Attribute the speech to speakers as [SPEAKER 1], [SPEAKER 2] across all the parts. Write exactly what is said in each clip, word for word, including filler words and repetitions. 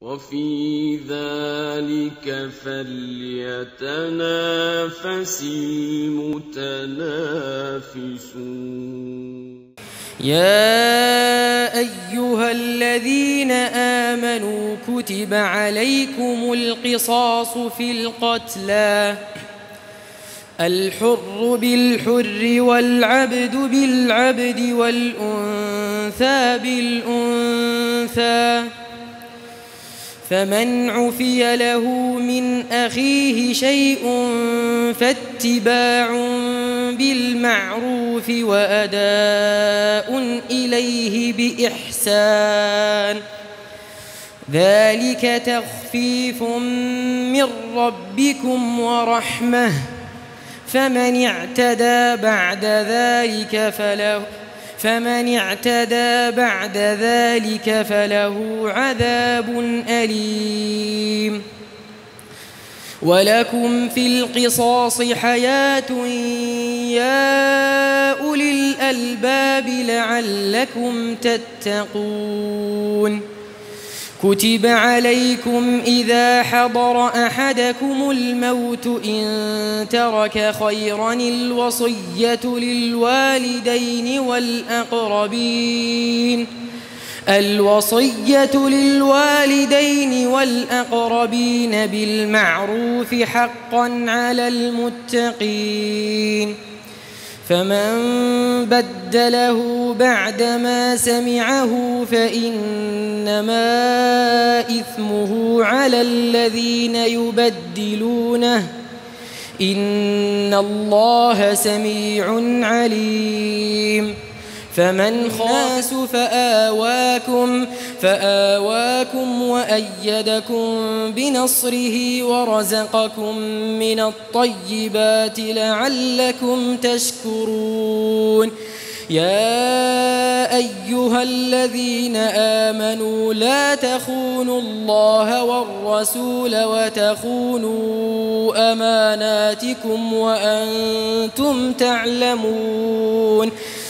[SPEAKER 1] وفي ذلك فليتنافس المتنافسون.
[SPEAKER 2] يا أيها الذين آمنوا كتب عليكم القصاص في القتلى الحر بالحر والعبد بالعبد والأنثى بالأنثى فمن عفي له من أخيه شيء فاتباع بالمعروف وأداء إليه بإحسان ذلك تخفيف من ربكم ورحمة فمن اعتدى بعد ذلك فله فمن اعتدى بعد ذلك فله عذاب أليم. ولكم في القصاص حياة يا أولي الألباب لعلكم تتقون. كتب عليكم إذا حضر أحدكم الموت إن ترك خيرا الوصية للوالدين والأقربين الوصية للوالدين والأقربين بالمعروف حقا على المتقين. فمن بدله بعدما سمعه فإنما إثمه على الذين يبدلونه إن الله سميع عليم. فمن خاس فآواكم فآواكم وأيدكم بنصره ورزقكم من الطيبات لعلكم تشكرون. يا أيها الذين آمنوا لا تخونوا الله والرسول وتخونوا أماناتكم وأنتم تعلمون.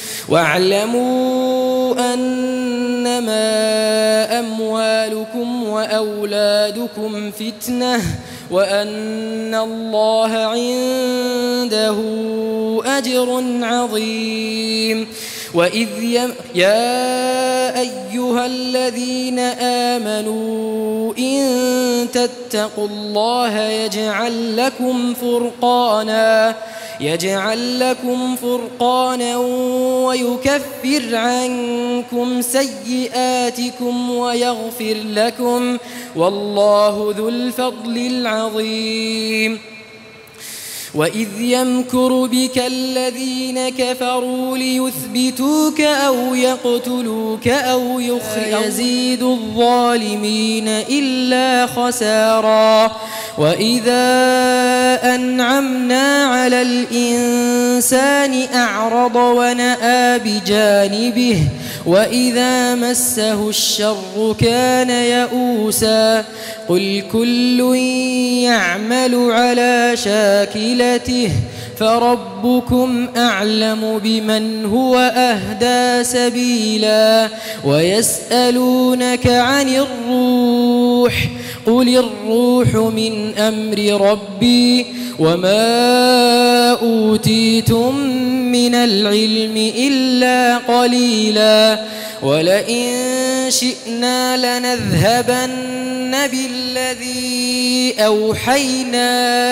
[SPEAKER 2] واعلموا أنما أموالكم وأولادكم فتنة وأن الله عنده أجر عظيم. وإذ يم يا أيها الذين آمنوا إن تتقوا الله يجعل لكم فرقانا يجعل لكم فرقانا ويكفر عنكم سيئاتكم ويغفر لكم والله ذو الفضل العظيم. وإذ يمكر بك الذين كفروا ليثبتوك أو يقتلوك أو يزيد الظالمين إلا خسارا. وإذا أنعمنا على الإنسان أعرض ونأى بجانبه وإذا مسه الشر كان يئوسا. قل كل يعمل على شاكلته فربكم أعلم بمن هو أهدى سبيلا. ويسألونك عن الروح قل الروح من أمر ربي وما أوتيتم من العلم إلا قليلا. ولئن شئنا لنذهبن بالذي أوحينا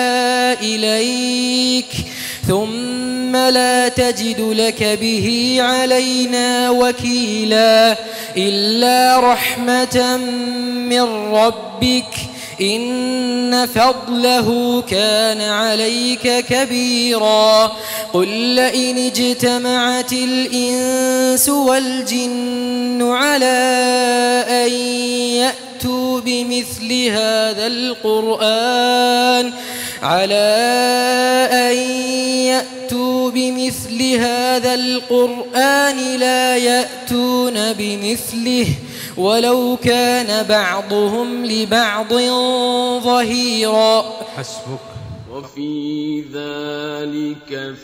[SPEAKER 2] إليك ثم لا تجد لك به علينا وكيلا إلا رحمة من ربك إن فضله كان عليك كبيرا. قل لئن اجتمعت الإنس والجن على أن يأتوا بمثل هذا القرآن على أن يأتوا بمثل هذا القرآن لا يأتون بمثله ولو كان بعضهم لبعض ظهيرا.
[SPEAKER 1] حسبك. وفي ذلك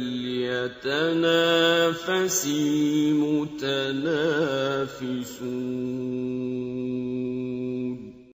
[SPEAKER 1] فليتنافس المتنافسون.